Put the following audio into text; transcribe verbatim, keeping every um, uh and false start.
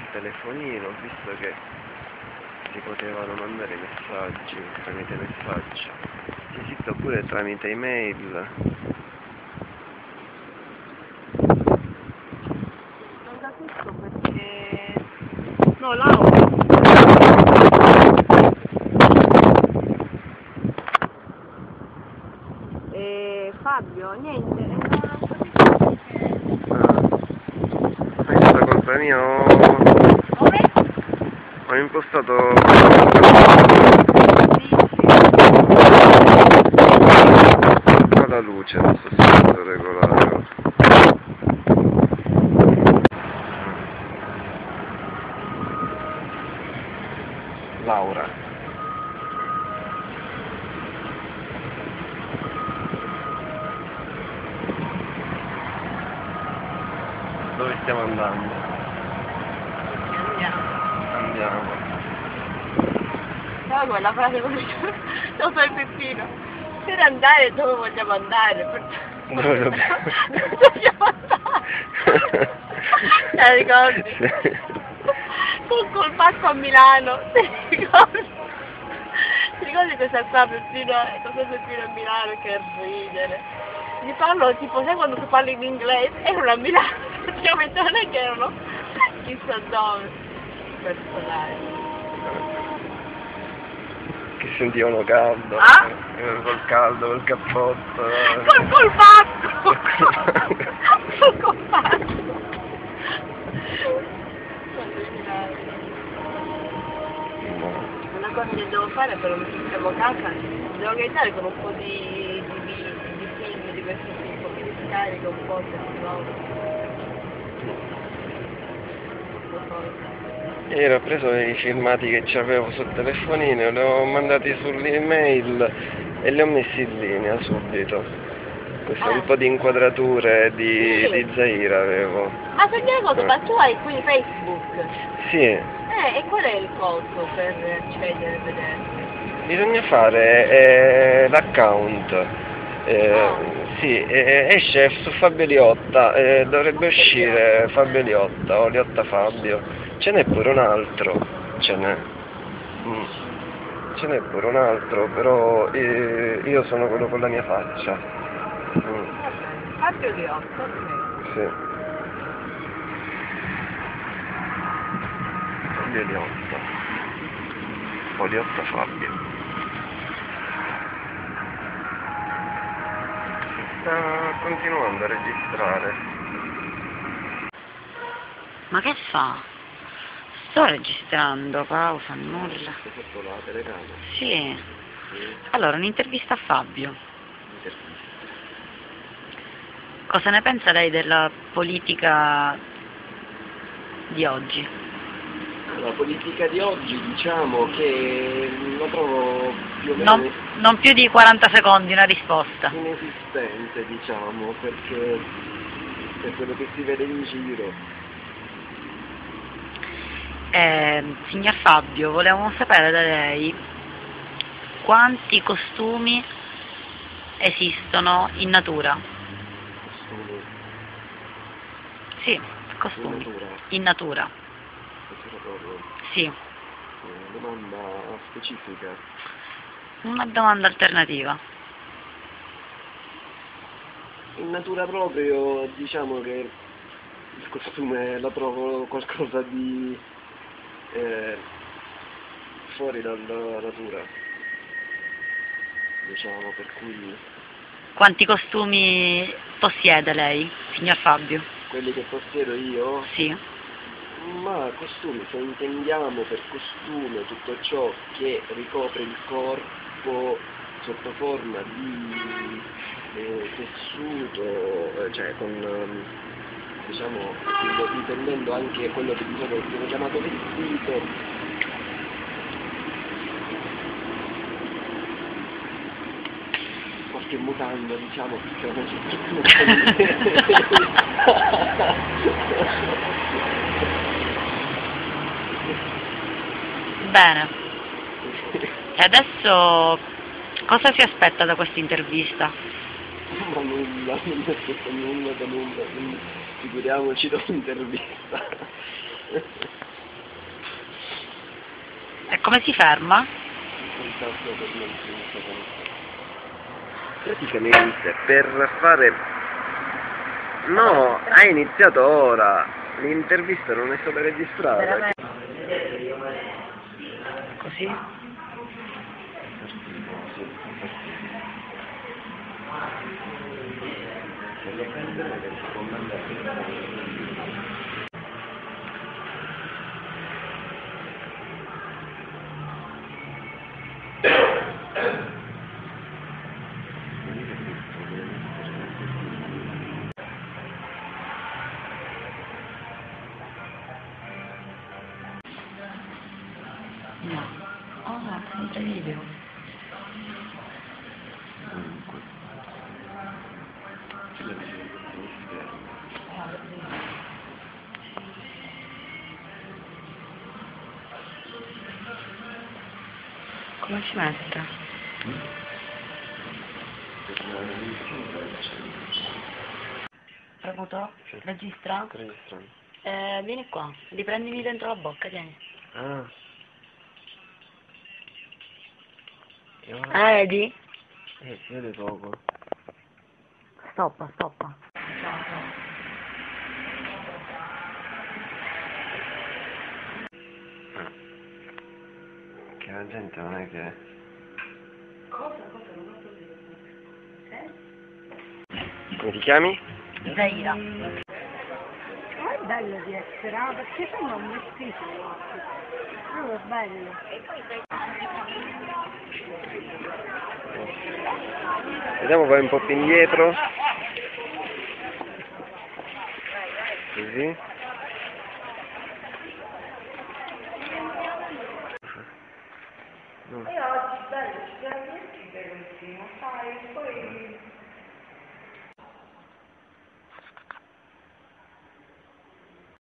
telefonino, ho visto che si potevano mandare messaggi tramite messaggio, si esiste pure tramite email. Non capisco perché... No, Laura! E Fabio, niente, non capisco perché... Questa colpa mia, ho, ho impostato la luce, adesso si può regolare. Laura. Dove stiamo andando? Andiamo. Andiamo. Però quella frase così, lo so il Peppino. Per andare dove vogliamo andare? Per... Dove dobbiamo? Dove dobbiamo andare? Te ricordi? Sì. Con col pacco a Milano, ti ricordi? Ti ricordi questa qua Peppino, cosa Peppino a Milano, che ridere. Gli parlo tipo, sai quando tu parli in inglese? Erano a Milano, praticamente non è che erano chissà dove. Personale. Che sentivano caldo, Ah? eh, col caldo, col cappotto. Eh. Col col pacco! Col col pacco! Una cosa che devo fare per un sistema casa, devo organizzare con un po' di, di, di, di film di questo tipo, che li scarico un po' se no. Ieri ho preso i filmati che avevo sul telefonino, li ho mandati sull'email e li ho messi in linea subito. Questo Ah. un po' di inquadrature di, Sì. di Zaira avevo. Ah, sai che cosa? Eh. Ma tu hai qui Facebook? Sì, Eh, e qual è il costo per accedere e vederti? bisogna fare eh, l'account. Eh, Ah. sì, eh, esce su Fabio Liotta, eh, dovrebbe uscire Fabio Liotta o Liotta Fabio. Ce n'è pure un altro, ce n'è. Mm. Ce n'è pure un altro, però eh, io sono quello con la mia faccia. Mm. Fabio di otto, ok. Sì. Fabio Liotta. O Liotta Fabio. Sta continuando a registrare. Ma che fa? Sto registrando, pausa, nulla. Hai fatto la telecamera? Sì. Sì. Allora, un'intervista a Fabio. Cosa ne pensa lei della politica di oggi? La politica di oggi, diciamo che la trovo più o meno Non, non più di quaranta secondi, una risposta. inesistente, diciamo, perché per quello che si vede in giro. Eh, signor Fabio, volevamo sapere da lei quanti costumi esistono in natura. Costumi Sì, costumi. in natura, In natura. questa era proprio Sì. una domanda specifica. Una domanda alternativa. In natura proprio, diciamo che il costume la trovo qualcosa di eh, fuori dalla natura, diciamo, per cui Quanti costumi possiede lei, signor Fabio? quelli che possiedo io, Sì. ma costumi, se intendiamo per costume tutto ciò che ricopre il corpo sotto forma di eh, tessuto, eh, cioè con ehm, diciamo, dipendendo anche quello che diciamo, viene chiamato vestito, qualche mutanda, diciamo, che non Bene. E adesso cosa si aspetta da questa intervista? Ma nulla, non mi aspetto nulla da nulla, quindi figuriamoci da un'intervista. Come si ferma? Il tasto per non sinistra. Praticamente per fare... No, hai iniziato ora. L'intervista non è stata registrata. Così? Se lo prendono che si può mandare. No. Oh, sempre video. Come si mette? Premuto? Registra? Registrando. Eh, vieni qua, riprendimi dentro la bocca, tieni. Ah. E ora? Ah, vedi? Eh, si vede poco. Stoppa, stoppa. Ah. Che la gente non è che... Cosa? Cosa? Non ho capito. Eh? Come ti chiami? Zaira. Ma è bello di essere, ah, perché sono un vestito. No, è bello. Vediamo poi un po' più indietro. Così. No. E oggi bello, ci siamo divertiti benissimo, sai, poi